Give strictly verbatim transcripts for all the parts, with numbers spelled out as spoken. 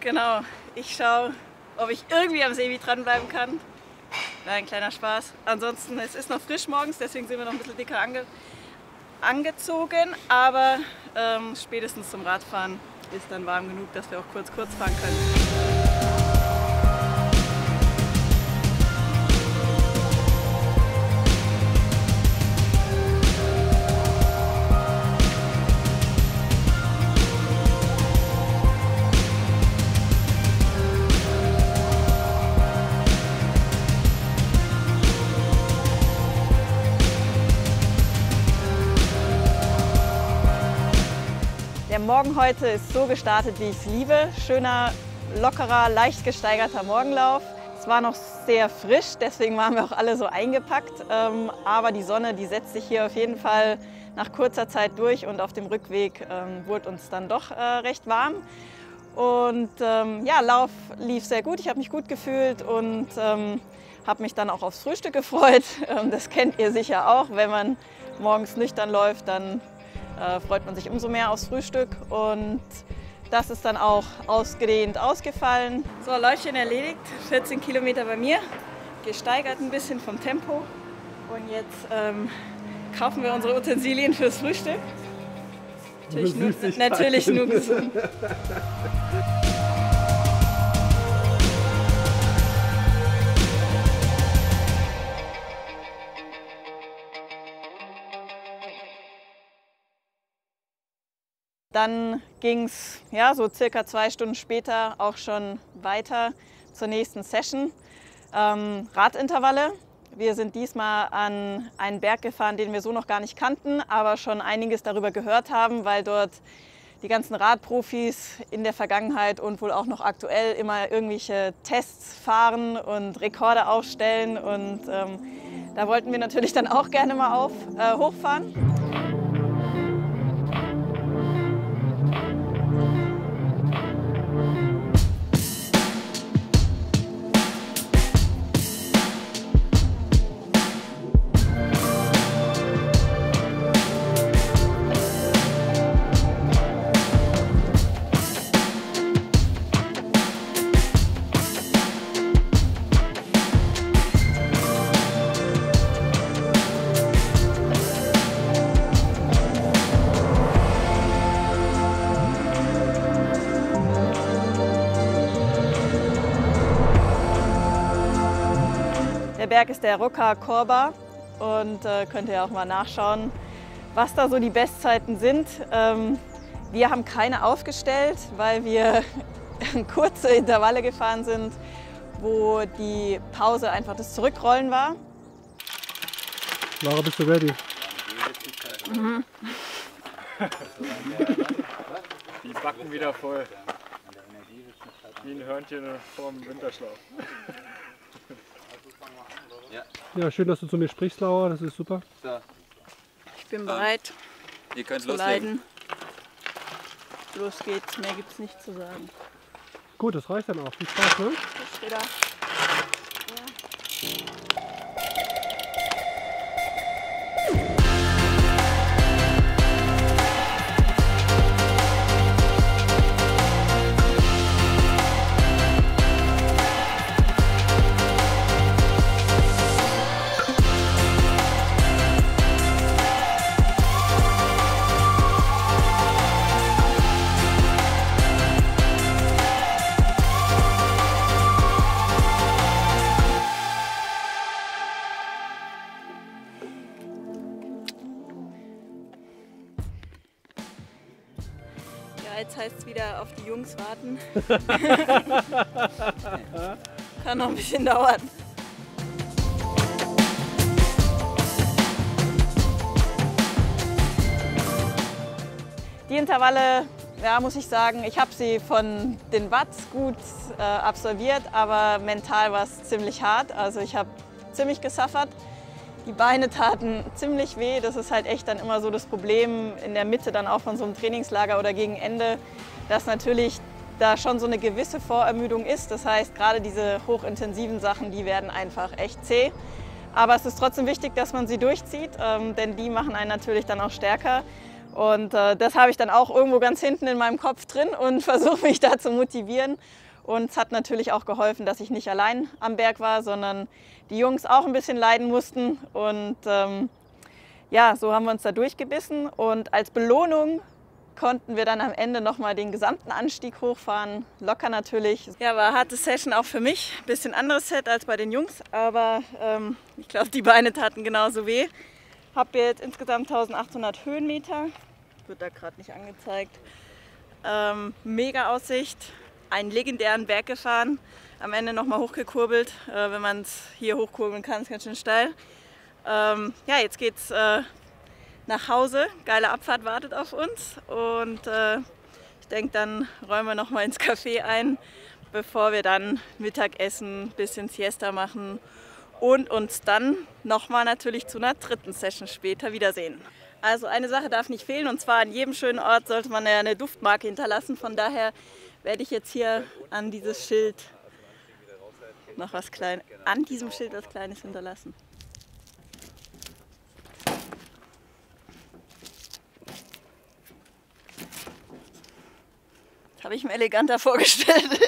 Genau, ich schaue, ob ich irgendwie am Sebi dranbleiben kann. War ein kleiner Spaß. Ansonsten, es ist noch frisch morgens, deswegen sind wir noch ein bisschen dicker ange angezogen. Aber ähm, spätestens zum Radfahren ist dann warm genug, dass wir auch kurz kurz fahren können. Der Morgen heute ist so gestartet, wie ich es liebe. Schöner, lockerer, leicht gesteigerter Morgenlauf. Es war noch sehr frisch, deswegen waren wir auch alle so eingepackt. Ähm, aber die Sonne, die setzt sich hier auf jeden Fall nach kurzer Zeit durch und auf dem Rückweg ähm, wurde uns dann doch äh, recht warm. Und ähm, ja, Lauf lief sehr gut, ich habe mich gut gefühlt und ähm, habe mich dann auch aufs Frühstück gefreut. Ähm, das kennt ihr sicher auch, wenn man morgens nüchtern läuft, dann Äh, freut man sich umso mehr aufs Frühstück und das ist dann auch ausgedehnt ausgefallen. So, Läufchen erledigt, vierzehn Kilometer bei mir, gesteigert ein bisschen vom Tempo und jetzt ähm, kaufen wir unsere Utensilien fürs Frühstück. Natürlich nur, natürlich nur gesund. Dann ging es ja, so circa zwei Stunden später auch schon weiter zur nächsten Session. Ähm, Radintervalle. Wir sind diesmal an einen Berg gefahren, den wir so noch gar nicht kannten, aber schon einiges darüber gehört haben, weil dort die ganzen Radprofis in der Vergangenheit und wohl auch noch aktuell immer irgendwelche Tests fahren und Rekorde aufstellen. Und ähm, da wollten wir natürlich dann auch gerne mal auf, äh, hochfahren. Der Berg ist der Rocca Corba und äh, könnt ihr auch mal nachschauen, was da so die Bestzeiten sind. Ähm, wir haben keine aufgestellt, weil wir kurze Intervalle gefahren sind, wo die Pause einfach das Zurückrollen war. Lara, bist du ready? Mhm. Die Backen wieder voll. Wie ein Hörnchen vorm Winterschlaf. Ja, schön, dass du zu mir sprichst, Laura, das ist super. So. Ich bin bereit Ihr könnt zu loslegen. leiden. Los geht's, mehr gibt's nicht zu sagen. Gut, das reicht dann auch. Viel Spaß, ne? Bis später. Ja, jetzt heißt es wieder auf die Jungs warten. Kann noch ein bisschen dauern. Die Intervalle, ja, muss ich sagen, ich habe sie von den Watts gut äh, absolviert, aber mental war es ziemlich hart. Also ich habe ziemlich gesuffert. Die Beine taten ziemlich weh. Das ist halt echt dann immer so das Problem in der Mitte dann auch von so einem Trainingslager oder gegen Ende, dass natürlich da schon so eine gewisse Vorermüdung ist. Das heißt, gerade diese hochintensiven Sachen, die werden einfach echt zäh. Aber es ist trotzdem wichtig, dass man sie durchzieht, ähm, denn die machen einen natürlich dann auch stärker. Und äh, das habe ich dann auch irgendwo ganz hinten in meinem Kopf drin und versuche mich da zu motivieren. Und es hat natürlich auch geholfen, dass ich nicht allein am Berg war, sondern die Jungs auch ein bisschen leiden mussten. Und ähm, ja, so haben wir uns da durchgebissen. Und als Belohnung konnten wir dann am Ende nochmal den gesamten Anstieg hochfahren. Locker natürlich. Ja, war eine harte Session auch für mich. Ein bisschen anderes Set als bei den Jungs, aber ähm, ich glaube, die Beine taten genauso weh. Habe jetzt insgesamt eintausendachthundert Höhenmeter. Wird da gerade nicht angezeigt. Ähm, mega Aussicht. Einen legendären Berg gefahren. Am Ende nochmal hochgekurbelt. Äh, wenn man es hier hochkurbeln kann, ist ganz schön steil. Ähm, ja, jetzt geht's äh, nach Hause. Geile Abfahrt wartet auf uns. Und äh, ich denke, dann räumen wir nochmal ins Café ein, bevor wir dann Mittagessen, ein bisschen Siesta machen und uns dann nochmal natürlich zu einer dritten Session später wiedersehen. Also eine Sache darf nicht fehlen, und zwar an jedem schönen Ort sollte man ja eine Duftmarke hinterlassen. Von daher werde ich jetzt hier an dieses Schild noch was Kleines, an diesem Schild was Kleines hinterlassen. Das habe ich mir eleganter vorgestellt.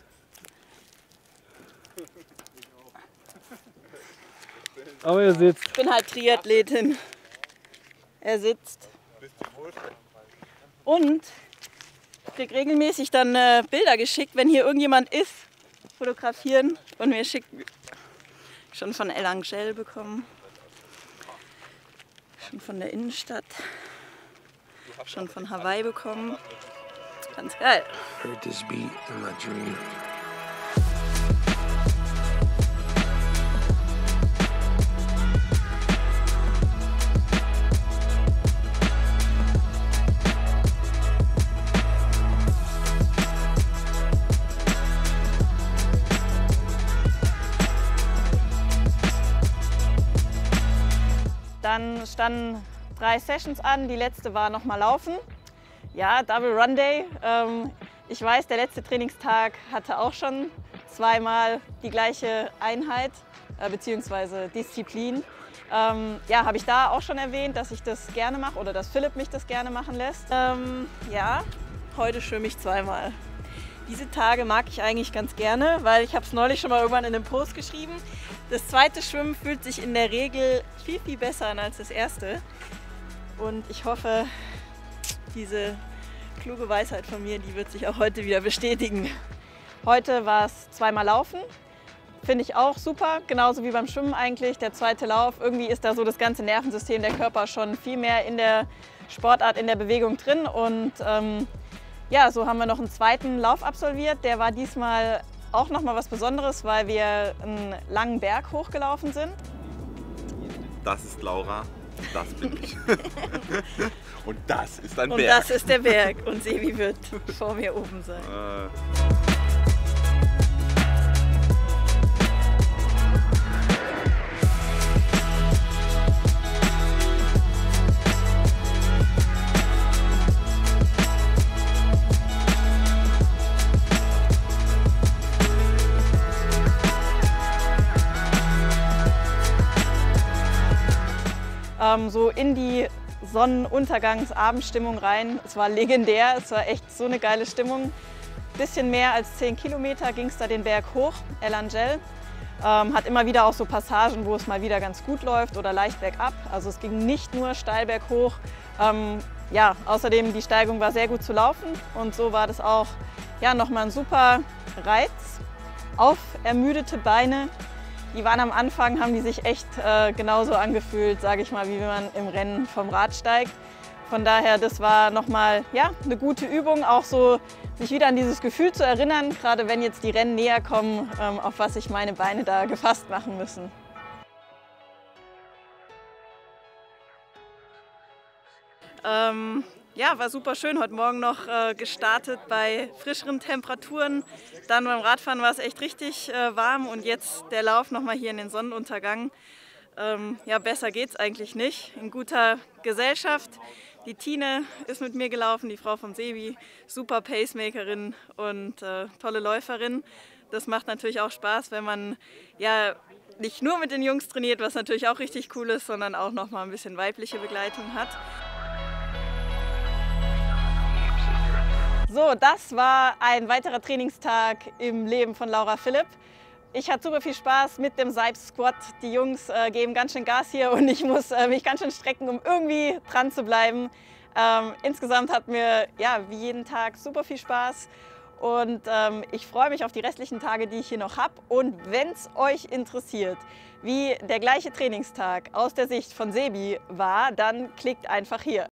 Aber er sitzt. Ich bin halt Triathletin. Er sitzt. Und ich kriege regelmäßig dann äh, Bilder geschickt, wenn hier irgendjemand ist, fotografieren. Und mir schickt schon von El Angel bekommen. Schon von der Innenstadt. Schon von Hawaii bekommen. Ganz geil. Heard this beat in my dream. Dann standen drei Sessions an, die letzte war nochmal laufen. Ja, Double Run Day. Ähm, ich weiß, der letzte Trainingstag hatte auch schon zweimal die gleiche Einheit äh, bzw. Disziplin. Ähm, ja, habe ich da auch schon erwähnt, dass ich das gerne mache oder dass Philipp mich das gerne machen lässt. Ähm, ja, heute schwimme ich zweimal. Diese Tage mag ich eigentlich ganz gerne, weil ich habe es neulich schon mal irgendwann in einem Post geschrieben. Das zweite Schwimmen fühlt sich in der Regel viel, viel besser an als das erste. Und ich hoffe, diese kluge Weisheit von mir, die wird sich auch heute wieder bestätigen. Heute war es zweimal Laufen. Finde ich auch super, genauso wie beim Schwimmen eigentlich. Der zweite Lauf, irgendwie ist da so das ganze Nervensystem, der Körper schon viel mehr in der Sportart, in der Bewegung drin. Und ähm, ja, so haben wir noch einen zweiten Lauf absolviert. Der war diesmal auch noch mal was Besonderes, weil wir einen langen Berg hochgelaufen sind. Das ist Laura, das bin ich. Und das ist ein Und Berg. Und das ist der Berg und Sebi wird vor mir oben sein. Äh. Ähm, so in die Sonnenuntergangs-Abendstimmung rein. Es war legendär, es war echt so eine geile Stimmung. Bisschen mehr als zehn Kilometer ging es da den Berg hoch, El Angel. Ähm, hat immer wieder auch so Passagen, wo es mal wieder ganz gut läuft oder leicht bergab. Also es ging nicht nur steil berghoch. Ähm, ja, außerdem die Steigung war sehr gut zu laufen und so war das auch ja, nochmal ein super Reiz auf ermüdete Beine. Die waren am Anfang, haben die sich echt äh, genauso angefühlt, sage ich mal, wie wenn man im Rennen vom Rad steigt. Von daher, das war nochmal ja, eine gute Übung, auch so sich wieder an dieses Gefühl zu erinnern, gerade wenn jetzt die Rennen näher kommen, ähm, auf was sich meine Beine da gefasst machen müssen. Ähm, ja, war super schön. Heute Morgen noch äh, gestartet bei frischeren Temperaturen. Dann beim Radfahren war es echt richtig äh, warm und jetzt der Lauf nochmal hier in den Sonnenuntergang. Ähm, ja, besser geht's eigentlich nicht. In guter Gesellschaft. Die Tine ist mit mir gelaufen, die Frau vom Sebi, super Pacemakerin und äh, tolle Läuferin. Das macht natürlich auch Spaß, wenn man ja nicht nur mit den Jungs trainiert, was natürlich auch richtig cool ist, sondern auch noch mal ein bisschen weibliche Begleitung hat. So, das war ein weiterer Trainingstag im Leben von Laura Philipp. Ich hatte super viel Spaß mit dem Seib Squat. Die Jungs äh, geben ganz schön Gas hier und ich muss äh, mich ganz schön strecken, um irgendwie dran zu bleiben. Ähm, insgesamt hat mir ja, wie jeden Tag super viel Spaß und ähm, ich freue mich auf die restlichen Tage, die ich hier noch habe. Und wenn es euch interessiert, wie der gleiche Trainingstag aus der Sicht von Sebi war, dann klickt einfach hier.